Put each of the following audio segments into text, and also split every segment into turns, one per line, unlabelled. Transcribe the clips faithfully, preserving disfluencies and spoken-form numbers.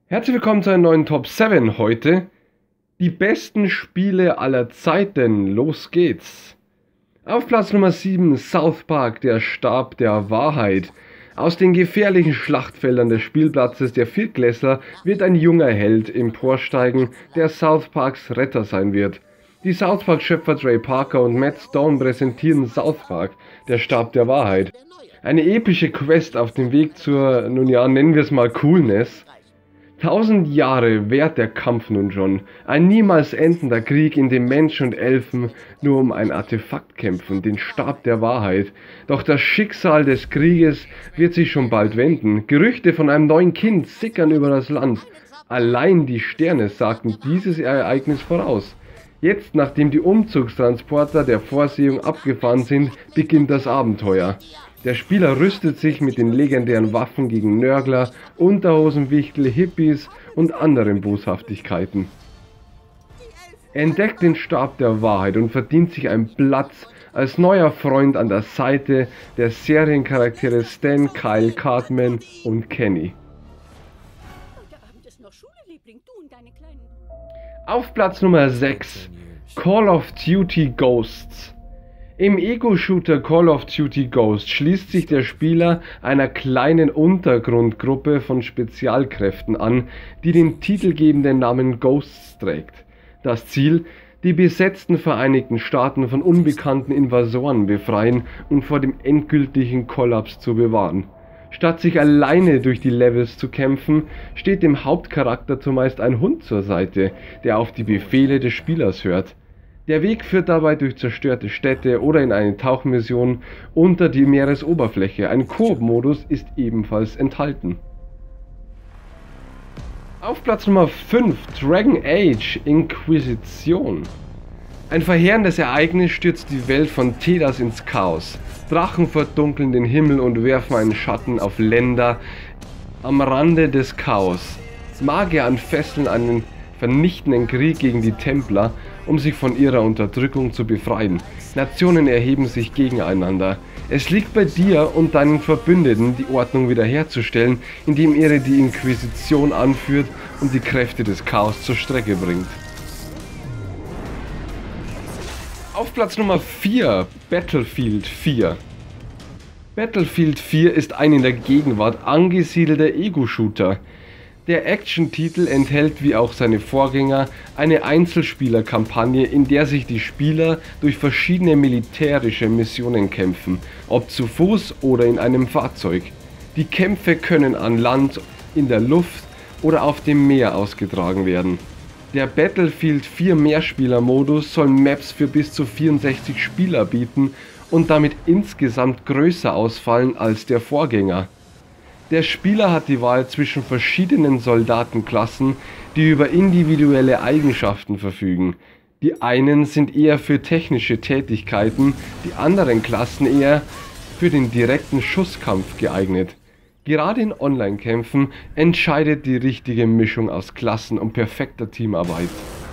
Herzlich willkommen zu einer neuen Top sieben heute. Die besten Spiele aller Zeiten. Los geht's. Auf Platz Nummer sieben South Park, der Stab der Wahrheit. Aus den gefährlichen Schlachtfeldern des Spielplatzes der Viertklässler wird ein junger Held emporsteigen, der South Parks Retter sein wird. Die South Park-Schöpfer Trey Parker und Matt Stone präsentieren South Park, der Stab der Wahrheit. Eine epische Quest auf dem Weg zur, nun ja, nennen wir es mal Coolness. Tausend Jahre währt der Kampf nun schon, ein niemals endender Krieg, in dem Menschen und Elfen nur um ein Artefakt kämpfen, den Stab der Wahrheit. Doch das Schicksal des Krieges wird sich schon bald wenden. Gerüchte von einem neuen Kind sickern über das Land. Allein die Sterne sagten dieses Ereignis voraus. Jetzt, nachdem die Umzugstransporter der Vorsehung abgefahren sind, beginnt das Abenteuer. Der Spieler rüstet sich mit den legendären Waffen gegen Nörgler, Unterhosenwichtel, Hippies und anderen Boshaftigkeiten. Er entdeckt den Stab der Wahrheit und verdient sich einen Platz als neuer Freund an der Seite der Seriencharaktere Stan, Kyle, Cartman und Kenny. Auf Platz Nummer sechs Call of Duty Ghosts. Im Ego-Shooter Call of Duty Ghosts schließt sich der Spieler einer kleinen Untergrundgruppe von Spezialkräften an, die den titelgebenden Namen Ghosts trägt. Das Ziel: die besetzten Vereinigten Staaten von unbekannten Invasoren befreien und vor dem endgültigen Kollaps zu bewahren. Statt sich alleine durch die Levels zu kämpfen, steht dem Hauptcharakter zumeist ein Hund zur Seite, der auf die Befehle des Spielers hört. Der Weg führt dabei durch zerstörte Städte oder in eine Tauchmission unter die Meeresoberfläche. Ein Koop-Modus ist ebenfalls enthalten. Auf Platz Nummer fünf Dragon Age Inquisition. Ein verheerendes Ereignis stürzt die Welt von Thedas ins Chaos. Drachen verdunkeln den Himmel und werfen einen Schatten auf Länder am Rande des Chaos. Magier entfesseln einen vernichtenden Krieg gegen die Templer, um sich von ihrer Unterdrückung zu befreien. Nationen erheben sich gegeneinander. Es liegt bei dir und deinen Verbündeten, die Ordnung wiederherzustellen, indem ihr die Inquisition anführt und die Kräfte des Chaos zur Strecke bringt. Auf Platz Nummer vier Battlefield vier. Battlefield vier ist ein in der Gegenwart angesiedelter Ego-Shooter. Der Action-Titel enthält wie auch seine Vorgänger eine Einzelspieler-Kampagne, in der sich die Spieler durch verschiedene militärische Missionen kämpfen, ob zu Fuß oder in einem Fahrzeug. Die Kämpfe können an Land, in der Luft oder auf dem Meer ausgetragen werden. Der Battlefield vier Mehrspieler-Modus soll Maps für bis zu vierundsechzig Spieler bieten und damit insgesamt größer ausfallen als der Vorgänger. Der Spieler hat die Wahl zwischen verschiedenen Soldatenklassen, die über individuelle Eigenschaften verfügen. Die einen sind eher für technische Tätigkeiten, die anderen Klassen eher für den direkten Schusskampf geeignet. Gerade in Online-Kämpfen entscheidet die richtige Mischung aus Klassen und perfekter Teamarbeit.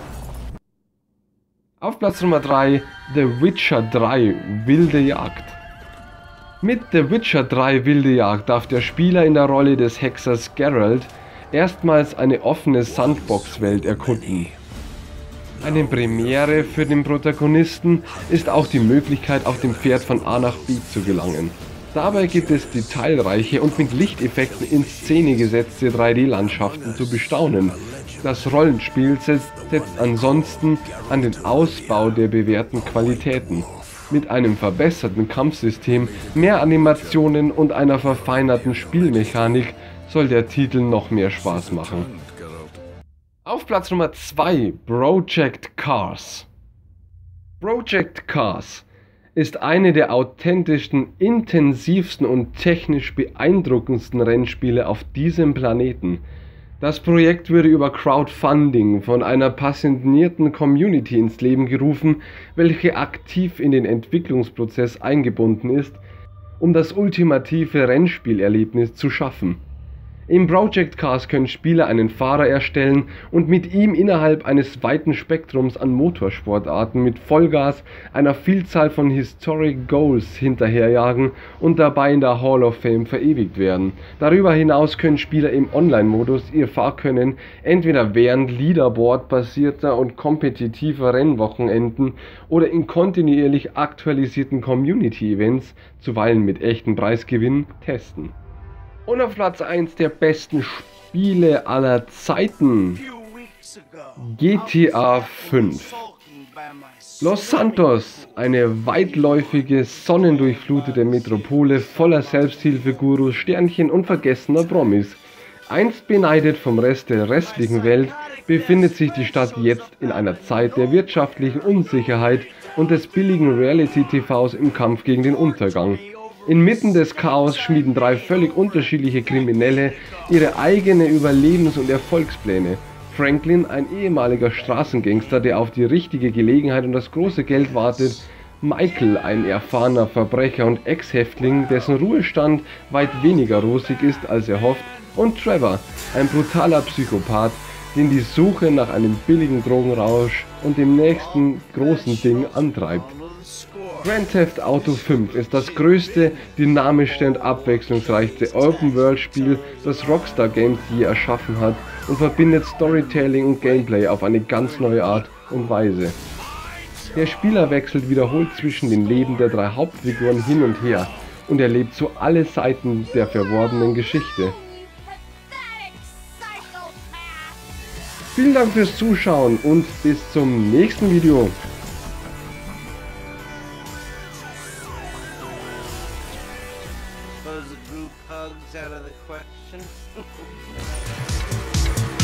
Auf Platz Nummer drei The Witcher drei Wilde Jagd. Mit The Witcher drei Wilde Jagd darf der Spieler in der Rolle des Hexers Geralt erstmals eine offene Sandbox-Welt erkunden. Eine Premiere für den Protagonisten ist auch die Möglichkeit, auf dem Pferd von A nach B zu gelangen. Dabei gibt es detailreiche und mit Lichteffekten in Szene gesetzte drei D-Landschaften zu bestaunen. Das Rollenspiel setzt, setzt ansonsten an den Ausbau der bewährten Qualitäten. Mit einem verbesserten Kampfsystem, mehr Animationen und einer verfeinerten Spielmechanik soll der Titel noch mehr Spaß machen. Auf Platz Nummer zwei Project Cars. Project Cars ist eine der authentischsten, intensivsten und technisch beeindruckendsten Rennspiele auf diesem Planeten. Das Projekt wurde über Crowdfunding von einer passionierten Community ins Leben gerufen, welche aktiv in den Entwicklungsprozess eingebunden ist, um das ultimative Rennspielerlebnis zu schaffen. Im Project Cars können Spieler einen Fahrer erstellen und mit ihm innerhalb eines weiten Spektrums an Motorsportarten mit Vollgas einer Vielzahl von Historic Goals hinterherjagen und dabei in der Hall of Fame verewigt werden. Darüber hinaus können Spieler im Online-Modus ihr Fahrkönnen entweder während Leaderboard-basierter und kompetitiver Rennwochenenden oder in kontinuierlich aktualisierten Community-Events, zuweilen mit echten Preisgewinnen, testen. Und auf Platz eins der besten Spiele aller Zeiten, G T A fünf. Los Santos, eine weitläufige, sonnendurchflutete Metropole voller Selbsthilfegurus, Sternchen und vergessener Promis. Einst beneidet vom Rest der restlichen Welt, befindet sich die Stadt jetzt in einer Zeit der wirtschaftlichen Unsicherheit und des billigen Reality-T Vs im Kampf gegen den Untergang. Inmitten des Chaos schmieden drei völlig unterschiedliche Kriminelle ihre eigenen Überlebens- und Erfolgspläne. Franklin, ein ehemaliger Straßengangster, der auf die richtige Gelegenheit und das große Geld wartet. Michael, ein erfahrener Verbrecher und Ex-Häftling, dessen Ruhestand weit weniger rosig ist, als er hofft. Und Trevor, ein brutaler Psychopath, den die Suche nach einem billigen Drogenrausch und dem nächsten großen Ding antreibt. Grand Theft Auto fünf ist das größte, dynamischste und abwechslungsreichste Open-World-Spiel, das Rockstar Games je erschaffen hat und verbindet Storytelling und Gameplay auf eine ganz neue Art und Weise. Der Spieler wechselt wiederholt zwischen den Leben der drei Hauptfiguren hin und her und erlebt so alle Seiten der verworrenen Geschichte. Vielen Dank fürs Zuschauen und bis zum nächsten Video.
Suppose a group hugs out of the question.